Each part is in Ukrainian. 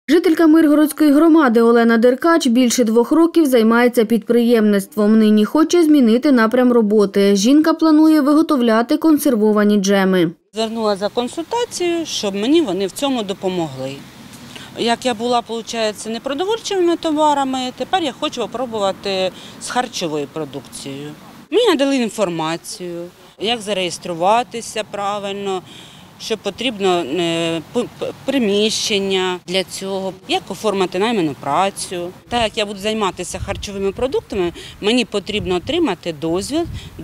Жителька Миргородської громади Олена Деркач більше 2 років займається підприємництвом. Нині хоче змінити напрям роботи. Жінка планує виготовляти консервовані джеми. Звернулася за консультацією, щоб мені вони в цьому допомогли. Як я була, виходить, непродовольчими товарами, тепер я хочу спробувати з харчовою продукцією. Мені надали інформацію, як зареєструватися правильно, що потрібно приміщення для цього, як оформити найману працю. Так як я буду займатися харчовими продуктами, мені потрібно отримати дозвіл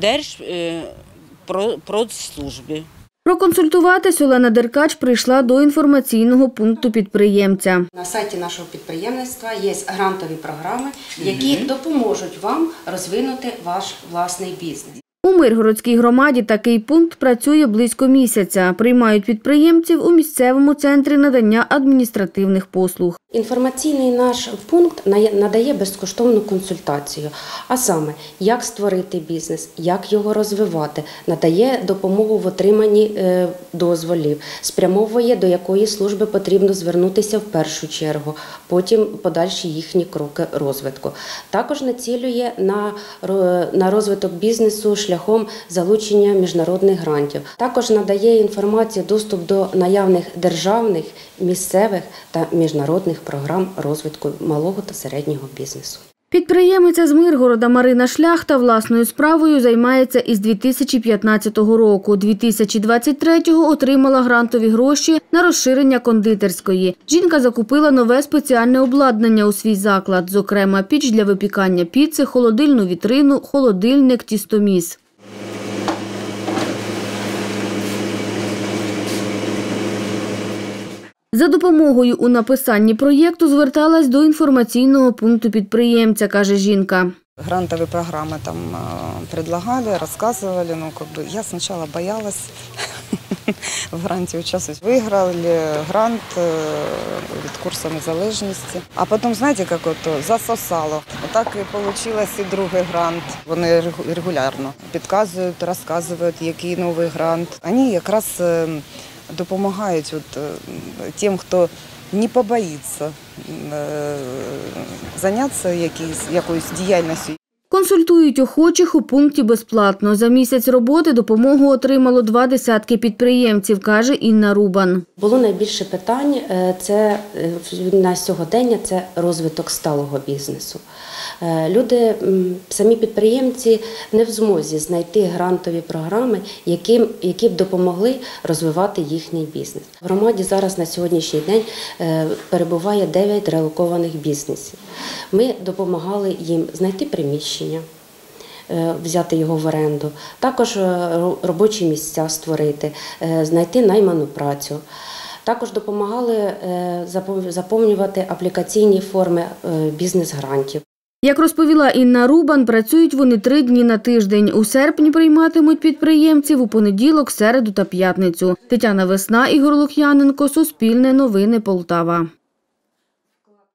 Держпродслужби. Проконсультуватись Олена Деркач прийшла до інформаційного пункту підприємця. На сайті нашого підприємництва є грантові програми, які допоможуть вам розвинути ваш власний бізнес. У Миргородській громаді такий пункт працює близько місяця. Приймають підприємців у місцевому центрі надання адміністративних послуг. Інформаційний наш пункт надає безкоштовну консультацію, а саме, як створити бізнес, як його розвивати, надає допомогу в отриманні дозволів, спрямовує, до якої служби потрібно звернутися в першу чергу, потім подальші їхні кроки розвитку. Також націлює на розвиток бізнесу шляхом залучення міжнародних грантів. Також надає інформацію, доступ до наявних державних, місцевих та міжнародних програм розвитку малого та середнього бізнесу. Підприємиця з Миргорода Марина Шляхта власною справою займається із 2015 року. 2023-го отримала грантові гроші на розширення кондитерської. Жінка закупила нове спеціальне обладнання у свій заклад, зокрема піч для випікання піци, холодильну вітрину, холодильник, тістоміс. За допомогою у написанні проєкту зверталась до інформаційного пункту підприємця, каже жінка. Грантовые программы там предлагали, рассказывали, я сначала боялась в гранте участвовать. Выиграли грант від курсу незалежності, а потім, знаєте, як засосало. Так і получилось і другий грант. Вони регулярно підказують, розказують, який новий грант. Вони якраз допомагають тим, хто не побоїться зайнятися якоюсь діяльністю. Консультують охочих у пункті безплатно. За місяць роботи допомогу отримало 20 підприємців, каже Інна Рубан. Було найбільше питань на сьогодення – це розвиток сталого бізнесу. Люди, самі підприємці, не в змозі знайти грантові програми, які б допомогли розвивати їхній бізнес. В громаді зараз на сьогоднішній день перебуває 9 релокованих бізнесів. Ми допомагали їм знайти приміщення, взяти його в оренду, також робочі місця створити, знайти найману працю. Також допомагали заповнювати аплікаційні форми бізнес-грантів. Як розповіла Інна Рубан, працюють вони 3 дні на тиждень. У серпні прийматимуть підприємців у понеділок, середу та п'ятницю. Тетяна Весна, Ігор Лук'яненко, Суспільне новини, Полтава.